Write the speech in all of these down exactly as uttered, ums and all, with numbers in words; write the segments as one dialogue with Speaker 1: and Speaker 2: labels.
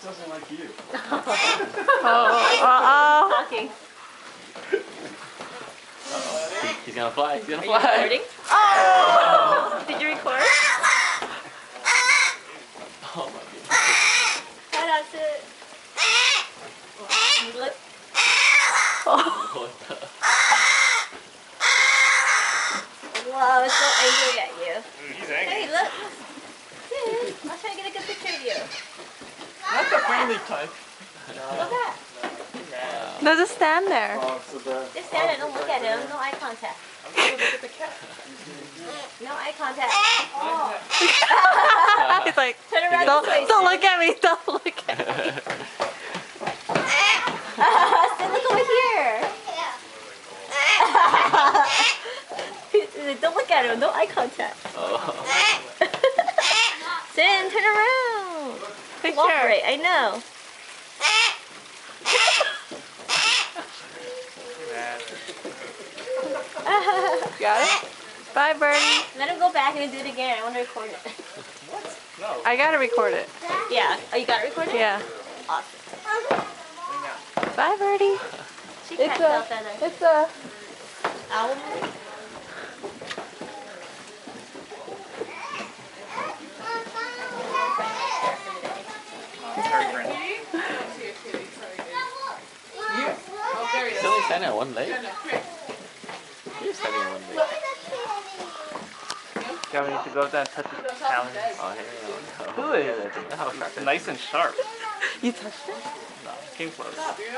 Speaker 1: doesn't like you.
Speaker 2: Oh, uh-oh.
Speaker 3: Talking.
Speaker 4: He, he's gonna fly. He's gonna
Speaker 3: Are
Speaker 4: fly.
Speaker 3: you recording? Oh! Did you record?
Speaker 4: Oh my goodness.
Speaker 3: Hi, that's it. Look.
Speaker 4: What the?
Speaker 3: Whoa, it's so angry at you.
Speaker 1: He's angry.
Speaker 3: Hey, look. Dude, I'm trying to get a good picture of you.
Speaker 1: Not the friendly type.
Speaker 3: Look at.
Speaker 2: No, just stand there.
Speaker 1: Oh, so the,
Speaker 3: Just stand there, don't look at him. No eye contact.
Speaker 1: I'm gonna look at the cat.
Speaker 3: No eye contact. Oh.
Speaker 2: He's like,
Speaker 3: Turn around
Speaker 2: don't,
Speaker 3: this way.
Speaker 2: don't look at me, don't look at me.
Speaker 3: Sid, look over here. Don't look at him. No eye contact.
Speaker 4: Oh.
Speaker 3: Sid, turn around.
Speaker 2: Picture.
Speaker 3: Cooperate, I know.
Speaker 2: Got it? Bye, Birdie.
Speaker 3: Let him go back and do it again. I want to record it.
Speaker 1: What? No.
Speaker 2: I gotta record it.
Speaker 3: Yeah. Oh, you got to record it?
Speaker 2: Yeah.
Speaker 3: Awesome.
Speaker 2: Bye, Birdie.
Speaker 3: She
Speaker 2: It's
Speaker 3: can't
Speaker 2: a,
Speaker 3: tell feather.
Speaker 2: it's a,
Speaker 3: Owl.
Speaker 1: He's very friendly.
Speaker 4: He's only standing on one leg. He's standing on one leg.
Speaker 1: Gavin, you should go up there and touch his talons.
Speaker 4: Oh, hey,
Speaker 1: Do it.
Speaker 4: How sharp is
Speaker 1: Nice and sharp.
Speaker 2: you touched it?
Speaker 1: No, came close.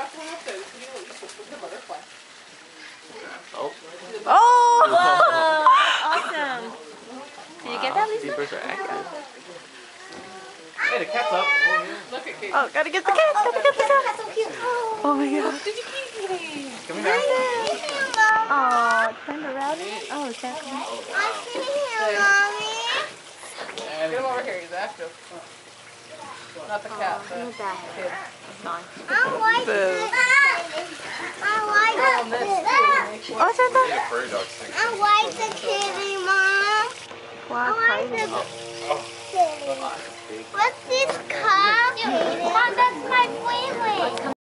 Speaker 4: Oh.
Speaker 2: Oh!
Speaker 3: Whoa! Awesome. Did you get that,
Speaker 4: These
Speaker 3: Lisa?
Speaker 4: birds are active.
Speaker 1: Hey, the cat's up.
Speaker 2: Oh, gotta get the cat, gotta get the cat.
Speaker 3: That's so cute.
Speaker 2: Oh my god.
Speaker 1: Come here.
Speaker 3: Oh, turn around. Oh, is that cool?
Speaker 5: Get him over here, he's active. Not the cat, the
Speaker 3: Look at that.
Speaker 5: kid.
Speaker 3: It's gone.
Speaker 2: Boo.
Speaker 5: On this, too, make sure.
Speaker 2: Oh, it's right there.
Speaker 4: Furry dog thing.
Speaker 6: I like the kitty, Mom.
Speaker 2: Wow,
Speaker 6: I like
Speaker 2: crazy.
Speaker 6: the kitty. What's this cup? Mom, that's my favorite.